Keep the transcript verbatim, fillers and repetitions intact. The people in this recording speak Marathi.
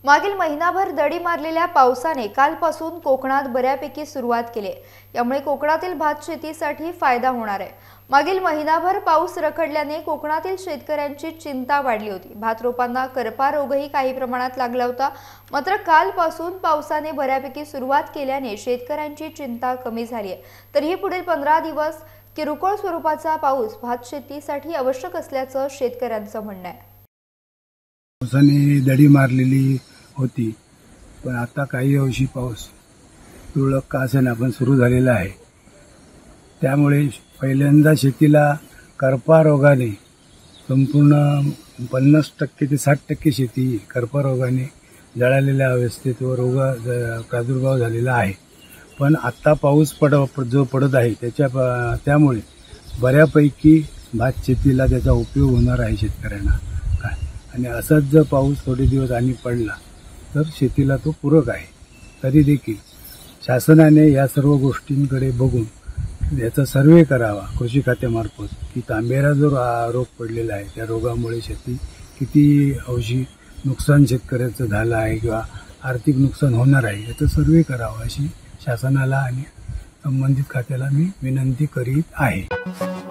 मागील महिनाभर दडी मारलेल्या पावसाने कालपासून कोकणात बऱ्यापैकी सुरुवात केली आहे। यामुळे कोकणातील भात शेतीसाठी फायदा होणार आहे। मागील महिनाभर पाऊस रखडल्याने कोकणातील शेतकऱ्यांची चिंता वाढली होती। भात रोपांना करपा रोगही काही प्रमाणात लागला होता। मात्र कालपासून पावसाने बऱ्यापैकी सुरुवात केल्याने शेतकऱ्यांची चिंता कमी झाली आहे। तरीही पुढील पंधरा दिवस किरकोळ स्वरूपाचा पाऊस भात शेतीसाठी आवश्यक असल्याचं शेतकऱ्यांचं म्हणणं आहे। पावसाने दडी मारलेली होती, पण आता काही अंशी पाऊस तुरळक का असेना पण सुरू झालेला आहे। त्यामुळे पहिल्यांदा शेतीला करपा रोगाने संपूर्ण पन्नास टक्के ते साठ टक्के शेती करपा रोगाने जळालेल्या अवस्थेत व रोग प्रादुर्भाव झालेला आहे। पण आता पाऊस पड जो पडत आहे त्याच्या त्यामुळे बऱ्यापैकी भात शेतीला त्याचा उपयोग होणार आहे शेतकऱ्यांना। आणि असाच जर पाऊस थोडे दिवस आणि पडला तर शेतीला तो पूरक आहे। तरी देखील शासनाने या सर्व गोष्टींकडे बघून याचा सर्वे करावा कृषी खात्यामार्फत की तांबेरा जो रोग पडलेला आहे त्या रोगामुळे शेती किती अंशी नुकसान शेतकऱ्याचं झालं आहे किंवा आर्थिक नुकसान होणार आहे याचा सर्वे करावा अशी शासनाला आणि संबंधित खात्याला मी विनंती करीत आहे।